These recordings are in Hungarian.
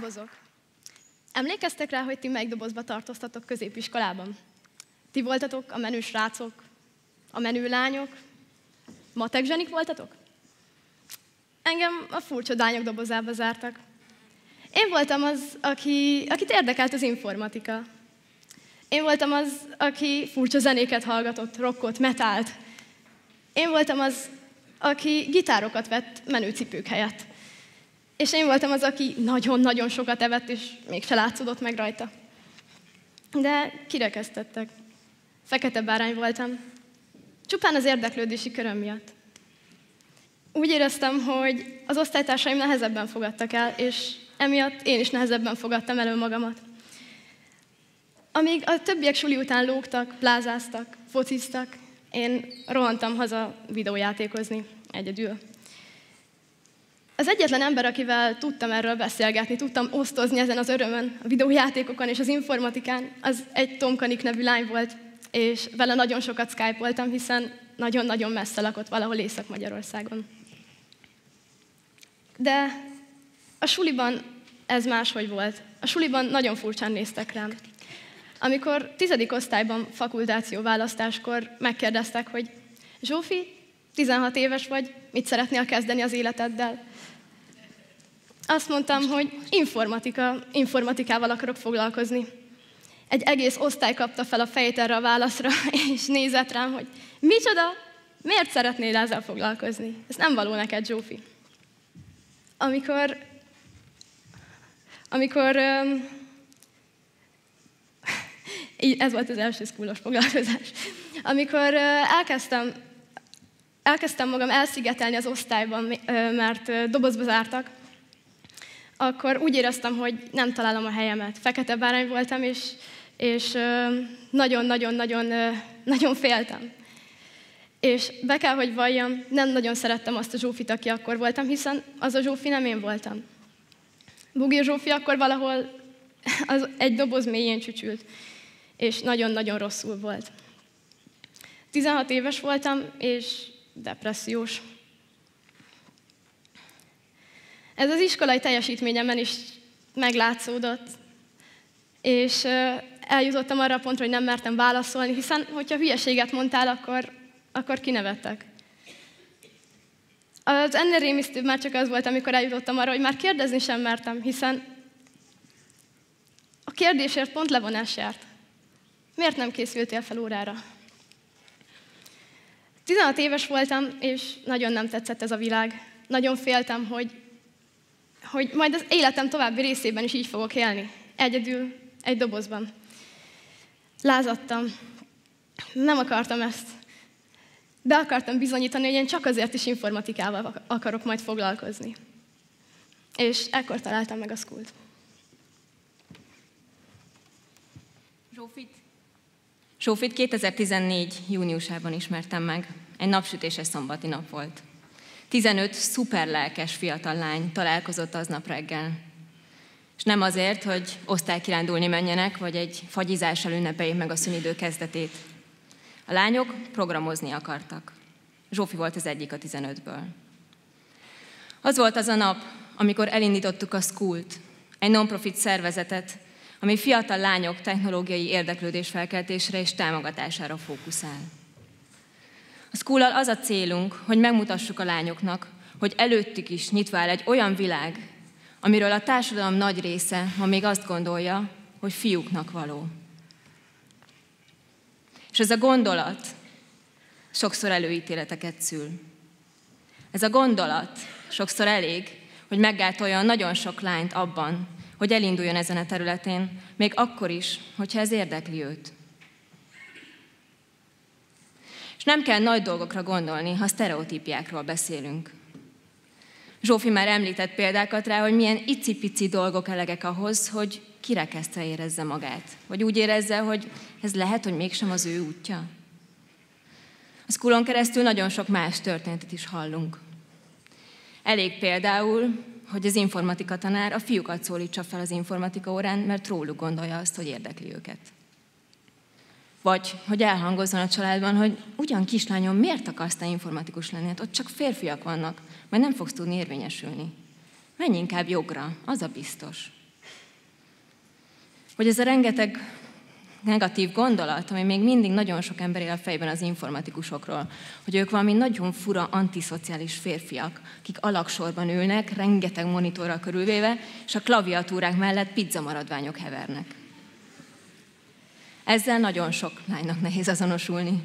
Dobozok. Emlékeztek rá, hogy ti melyik dobozba tartoztatok középiskolában? Ti voltatok a menő srácok, a menő lányok, matek zsenik voltatok? Engem a furcsa lányok dobozába zártak. Én voltam az, akit érdekelt az informatika. Én voltam az, aki furcsa zenéket hallgatott, rockot, metált. Én voltam az, aki gitárokat vett menőcipők helyett. És én voltam az, aki nagyon-nagyon sokat evett, és mégse látszódott meg rajta. De kirekesztettek. Fekete bárány voltam. Csupán az érdeklődési köröm miatt. Úgy éreztem, hogy az osztálytársaim nehezebben fogadtak el, és emiatt én is nehezebben fogadtam el önmagamat. Amíg a többiek suli után lógtak, plázáztak, fociztak, én rohantam haza videójátékozni egyedül. Az egyetlen ember, akivel tudtam erről beszélgetni, tudtam osztozni ezen az örömön, a videójátékokon és az informatikán, az egy Tomkanik nevű lány volt, és vele nagyon sokat skype-oltam, hiszen nagyon-nagyon messze lakott valahol Észak-Magyarországon. De a suliban ez máshogy volt. A suliban nagyon furcsán néztek rám. Amikor 10. osztályban fakultációválasztáskor megkérdeztek, hogy Zsófi, 16 éves vagy, mit szeretnél kezdeni az életeddel? Azt mondtam, hogy informatikával akarok foglalkozni. Egy egész osztály kapta fel a fejét erre a válaszra, és nézett rám, hogy micsoda, miért szeretnél ezzel foglalkozni? Ez nem való neked, Zsófi. Ez volt az első szkúlos foglalkozás. Amikor elkezdtem magam elszigetelni az osztályban, mert dobozba zártak, akkor úgy éreztem, hogy nem találom a helyemet. Fekete bárány voltam, és nagyon féltem. És be kell, hogy valljam, nem nagyon szerettem azt a Zsófit, aki akkor voltam, hiszen az a Zsófi nem én voltam. Bugi Zsófi akkor valahol egy doboz mélyén csücsült, és nagyon-nagyon rosszul volt. 16 éves voltam, és depressziós. Ez az iskolai teljesítményemben is meglátszódott, és eljutottam arra a pontra, hogy nem mertem válaszolni, hiszen hogyha hülyeséget mondtál, akkor kinevettek. Az ennél rémisztőbb már csak az volt, amikor eljutottam arra, hogy már kérdezni sem mertem, hiszen a kérdésért pont levonás járt. Miért nem készültél fel órára? 16 éves voltam, és nagyon nem tetszett ez a világ. Nagyon féltem, hogy majd az életem további részében is így fogok élni. Egyedül, egy dobozban. Lázadtam. Nem akartam ezt. Be akartam bizonyítani, hogy én csak azért is informatikával akarok majd foglalkozni. És ekkor találtam meg a School-t. Zsófit 2014. júniusában ismertem meg. Egy napsütéses szombati nap volt. 15 szuperlelkes fiatal lány találkozott aznap reggel. És nem azért, hogy osztálykirándulni menjenek, vagy egy fagyizással ünnepeljék meg a szünidő kezdetét. A lányok programozni akartak. Zsófi volt az egyik a 15-ből. Az volt az a nap, amikor elindítottuk a School-t, egy non-profit szervezetet, ami fiatal lányok technológiai érdeklődésfelkeltésre és támogatására fókuszál. A School-al az a célunk, hogy megmutassuk a lányoknak, hogy előttük is nyitva áll egy olyan világ, amiről a társadalom nagy része ma még azt gondolja, hogy fiúknak való. És ez a gondolat sokszor előítéleteket szül. Ez a gondolat sokszor elég, hogy meggátoljon nagyon sok lányt abban, hogy elinduljon ezen a területén, még akkor is, hogyha ez érdekli őt. És nem kell nagy dolgokra gondolni, ha sztereotípiákról beszélünk. Zsófi már említett példákat rá, hogy milyen icipici dolgok elegek ahhoz, hogy kirekesztve érezze magát. Vagy úgy érezze, hogy ez lehet, hogy mégsem az ő útja. A School-on keresztül nagyon sok más történetet is hallunk. Elég például, hogy az informatika tanár a fiúkat szólítsa fel az informatika órán, mert róluk gondolja azt, hogy érdekli őket. Vagy, hogy elhangozzon a családban, hogy ugyan kislányom, miért akarsz te informatikus lenni? Hát ott csak férfiak vannak, majd nem fogsz tudni érvényesülni. Menj inkább jogra, az a biztos. Vagy ez a rengeteg negatív gondolat, ami még mindig nagyon sok ember él a fejben az informatikusokról, hogy ők valami nagyon fura, antiszociális férfiak, akik alagsorban ülnek, rengeteg monitorral körülvéve, és a klaviatúrák mellett pizzamaradványok hevernek. Ezzel nagyon sok lánynak nehéz azonosulni.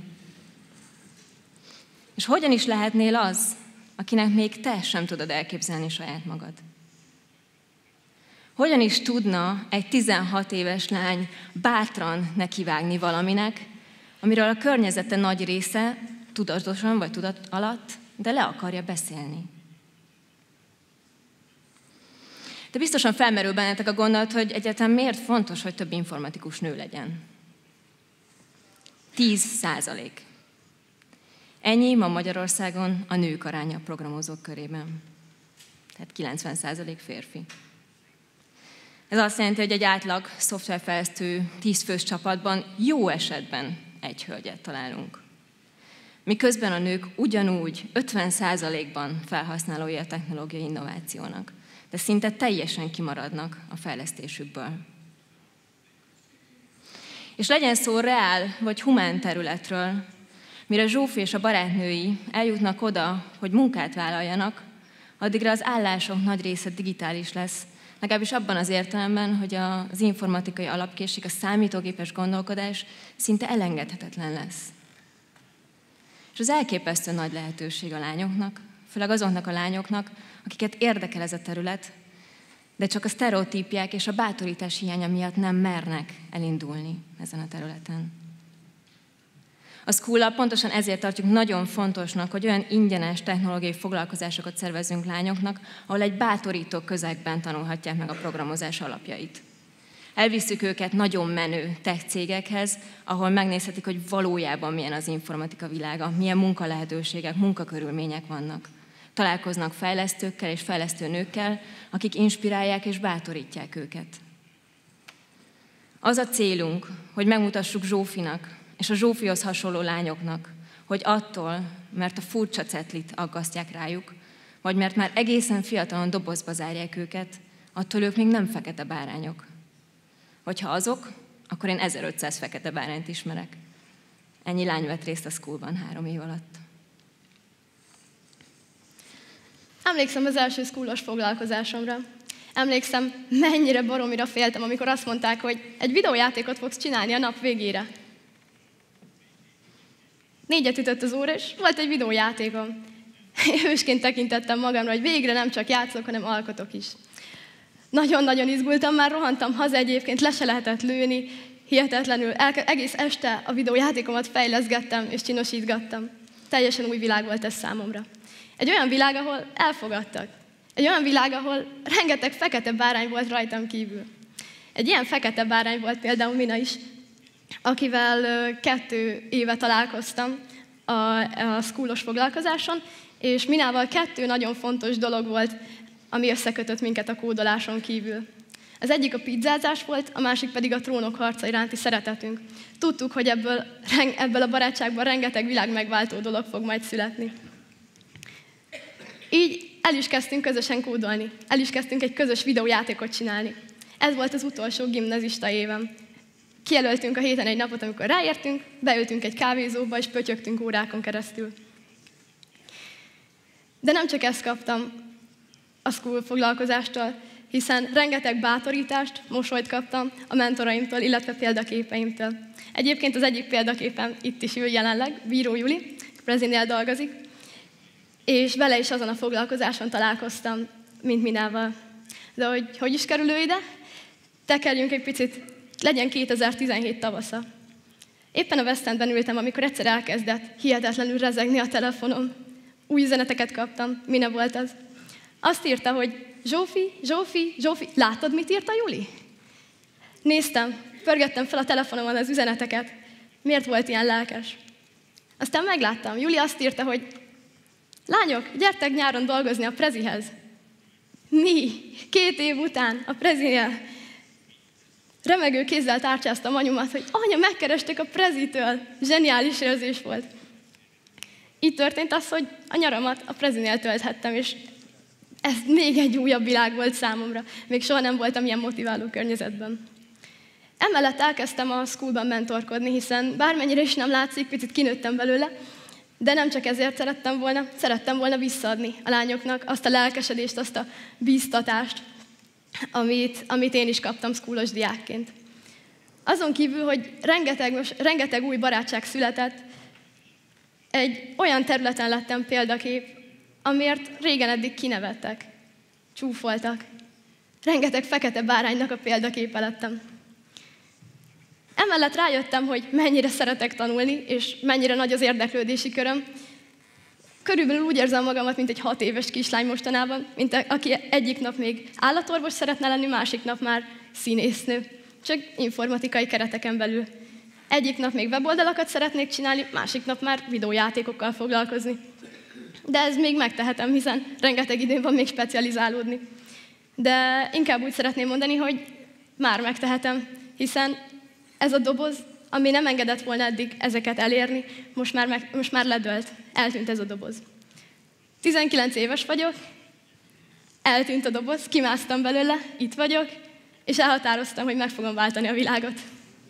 És hogyan is lehetnél az, akinek még te sem tudod elképzelni saját magad? Hogyan is tudna egy 16 éves lány bátran nekivágni valaminek, amiről a környezete nagy része tudatosan vagy tudat alatt, de le akarja beszélni? De biztosan felmerül bennetek a gondolat, hogy egyáltalán miért fontos, hogy több informatikus nő legyen. 10%. Ennyi ma Magyarországon a nők aránya a programozók körében. Tehát 90% férfi. Ez azt jelenti, hogy egy átlag szoftverfejlesztő 10 fős csapatban jó esetben egy hölgyet találunk. Miközben a nők ugyanúgy 50%-ban felhasználói a technológiai innovációnak, de szinte teljesen kimaradnak a fejlesztésükből. És legyen szó reál vagy humán területről, mire Zsófi és a barátnői eljutnak oda, hogy munkát vállaljanak, addigra az állások nagy része digitális lesz, legalábbis abban az értelemben, hogy az informatikai alapkészség, a számítógépes gondolkodás szinte elengedhetetlen lesz. És az elképesztő nagy lehetőség a lányoknak, főleg azoknak a lányoknak, akiket érdekel ez a terület, de csak a sztereotípiák és a bátorítás hiánya miatt nem mernek elindulni ezen a területen. A School-al pontosan ezért tartjuk nagyon fontosnak, hogy olyan ingyenes technológiai foglalkozásokat szervezünk lányoknak, ahol egy bátorító közegben tanulhatják meg a programozás alapjait. Elvisszük őket nagyon menő tech cégekhez, ahol megnézhetik, hogy valójában milyen az informatika világa, milyen munkalehetőségek, munkakörülmények vannak. Találkoznak fejlesztőkkel és fejlesztő nőkkel, akik inspirálják és bátorítják őket. Az a célunk, hogy megmutassuk Zsófinak és a Zsófihoz hasonló lányoknak, hogy attól, mert a furcsa cetlit aggasztják rájuk, vagy mert már egészen fiatalon dobozba zárják őket, attól ők még nem fekete bárányok. Hogyha azok, akkor én 1500 fekete bárányt ismerek. Ennyi lány vett részt a Schoolban 3 év alatt. Emlékszem az első Schoolos foglalkozásomra. Emlékszem, mennyire baromira féltem, amikor azt mondták, hogy egy videójátékot fogsz csinálni a nap végére. 4-et ütött az óra, és volt egy videójátékom. Hősként tekintettem magamra, hogy végre nem csak játszok, hanem alkotok is. Nagyon-nagyon izgultam, már rohantam haza egyébként, le se lehetett lőni, hihetetlenül. Egész este a videójátékomat fejleszgettem és csinosítgattam. Teljesen új világ volt ez számomra. Egy olyan világ, ahol elfogadtak. Egy olyan világ, ahol rengeteg fekete bárány volt rajtam kívül. Egy ilyen fekete bárány volt például Mina is, akivel 2 éve találkoztam a Schoolos foglalkozáson, és Minával 2 nagyon fontos dolog volt, ami összekötött minket a kódoláson kívül. Az egyik a pizzázás volt, a másik pedig a Trónok harca iránti szeretetünk. Tudtuk, hogy ebből a barátságból rengeteg világmegváltó dolog fog majd születni. Így el is kezdtünk közösen kódolni, el is kezdtünk egy közös videójátékot csinálni. Ez volt az utolsó gimnazista évem. Kijelöltünk a héten egy napot, amikor ráértünk, beültünk egy kávézóba, és pötyögtünk órákon keresztül. De nem csak ezt kaptam a School foglalkozástól, hiszen rengeteg bátorítást, mosolyt kaptam a mentoraimtól, illetve példaképeimtől. Egyébként az egyik példaképem itt is ül jelenleg, Bíró Juli, Prezinél dolgozik, és vele is azon a foglalkozáson találkoztam, mint Minával. De hogy is kerül ő ide? Tekerjünk egy picit, legyen 2017 tavasza. Éppen a West Endben ültem, amikor egyszer elkezdett hihetetlenül rezegni a telefonom. Új üzeneteket kaptam, Mina volt az. Azt írta, hogy Zsófi, látod, mit írt a Juli? Néztem, pörgettem fel a telefonomon az üzeneteket. Miért volt ilyen lelkes? Aztán megláttam, Juli azt írta, hogy lányok, gyertek nyáron dolgozni a Prezihez. Mi? 2 év után a Prezinél. Remegő kézzel tárcsáztam anyumat, hogy anya, megkerestek a Prezitől. Zseniális érzés volt. Így történt az, hogy a nyaramat a Prezinél tölthettem, és ez még egy újabb világ volt számomra. Még soha nem voltam ilyen motiváló környezetben. Emellett elkezdtem a schoolban mentorkodni, hiszen bármennyire is nem látszik, picit kinőttem belőle, de nem csak ezért szerettem volna visszaadni a lányoknak azt a lelkesedést, azt a bíztatást, amit én is kaptam schoolos diákként. Azon kívül, hogy rengeteg új barátság született, egy olyan területen lettem példakép, amiért régen eddig kinevettek, csúfoltak. Rengeteg fekete báránynak a példaképe lettem. Emellett rájöttem, hogy mennyire szeretek tanulni, és mennyire nagy az érdeklődési köröm. Körülbelül úgy érzem magamat, mint egy 6 éves kislány mostanában, mint aki egyik nap még állatorvos szeretne lenni, másik nap már színésznő. Csak informatikai kereteken belül. Egyik nap még weboldalakat szeretnék csinálni, másik nap már videójátékokkal foglalkozni. De ez még megtehetem, hiszen rengeteg időm van még specializálódni. De inkább úgy szeretném mondani, hogy már megtehetem, hiszen ez a doboz, ami nem engedett volna eddig ezeket elérni, most már ledölt. Eltűnt ez a doboz. 19 éves vagyok, eltűnt a doboz, kimásztam belőle, itt vagyok, és elhatároztam, hogy meg fogom váltani a világot.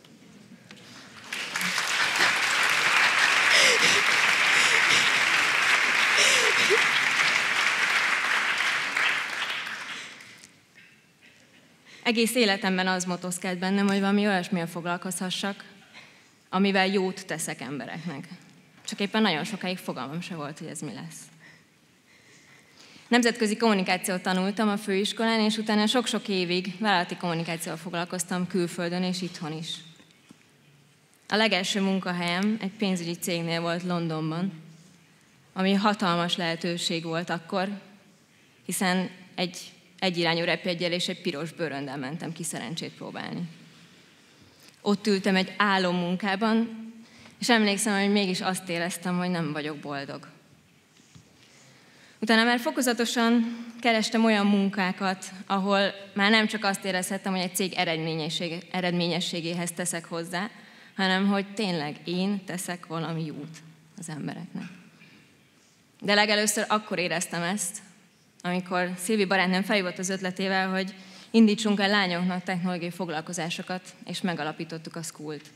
Egész életemben az motoszkált bennem, hogy valami olyasmivel foglalkozhassak, amivel jót teszek embereknek. Csak éppen nagyon sokáig fogalmam se volt, hogy ez mi lesz. Nemzetközi kommunikációt tanultam a főiskolán, és utána sok-sok évig vállalati kommunikációval foglalkoztam külföldön és itthon is. A legelső munkahelyem egy pénzügyi cégnél volt Londonban, ami hatalmas lehetőség volt akkor, hiszen egy egyirányú repjeggyel és egy piros bőröndel mentem ki szerencsét próbálni. Ott ültem egy álommunkában, és emlékszem, hogy mégis azt éreztem, hogy nem vagyok boldog. Utána már fokozatosan kerestem olyan munkákat, ahol már nem csak azt érezhettem, hogy egy cég eredményességéhez teszek hozzá, hanem hogy tényleg én teszek valami jót az embereknek. De legelőször akkor éreztem ezt, amikor Szilvi barátnőm felhívott az ötletével, hogy indítsunk el lányoknak technológiai foglalkozásokat, és megalapítottuk a Schoolt.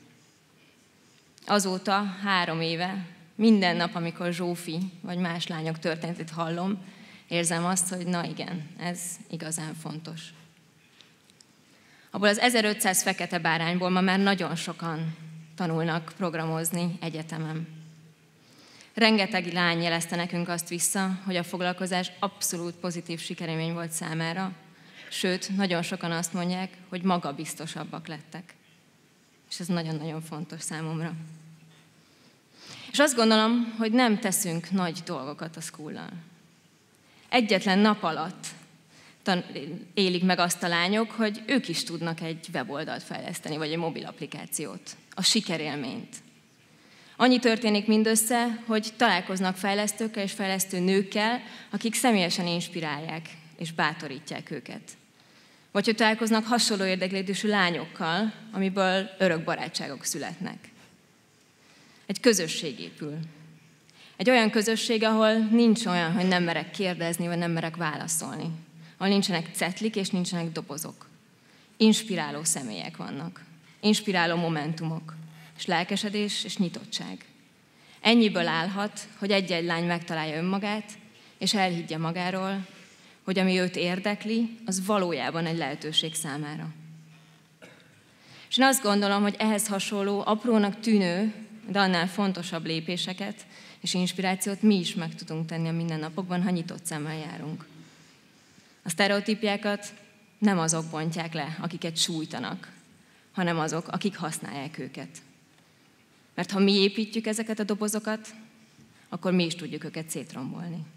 Azóta 3 éve, minden nap, amikor Zsófi vagy más lányok történetét hallom, érzem azt, hogy na igen, ez igazán fontos. Abból az 1500 fekete bárányból ma már nagyon sokan tanulnak programozni egyetemen. Rengeteg lány jelezte nekünk azt vissza, hogy a foglalkozás abszolút pozitív sikerélmény volt számára, sőt, nagyon sokan azt mondják, hogy magabiztosabbak lettek. És ez nagyon-nagyon fontos számomra. És azt gondolom, hogy nem teszünk nagy dolgokat a Schoollal. Egyetlen nap alatt élik meg azt a lányok, hogy ők is tudnak egy weboldalt fejleszteni, vagy egy mobil applikációt. A sikerélményt. Annyi történik mindössze, hogy találkoznak fejlesztőkkel és fejlesztő nőkkel, akik személyesen inspirálják és bátorítják őket. Vagy hogy találkoznak hasonló érdeklődésű lányokkal, amiből örök barátságok születnek. Egy közösség épül. Egy olyan közösség, ahol nincs olyan, hogy nem merek kérdezni, vagy nem merek válaszolni. Ahol nincsenek cetlik és nincsenek dobozok. Inspiráló személyek vannak. Inspiráló momentumok. És lelkesedés és nyitottság. Ennyiből állhat, hogy egy-egy lány megtalálja önmagát, és elhiggye magáról, hogy ami őt érdekli, az valójában egy lehetőség számára. És én azt gondolom, hogy ehhez hasonló, aprónak tűnő, de annál fontosabb lépéseket és inspirációt mi is meg tudunk tenni a mindennapokban, ha nyitott szemmel járunk. A sztereotípiákat nem azok bontják le, akiket sújtanak, hanem azok, akik használják őket. Mert ha mi építjük ezeket a dobozokat, akkor mi is tudjuk őket szétrombolni.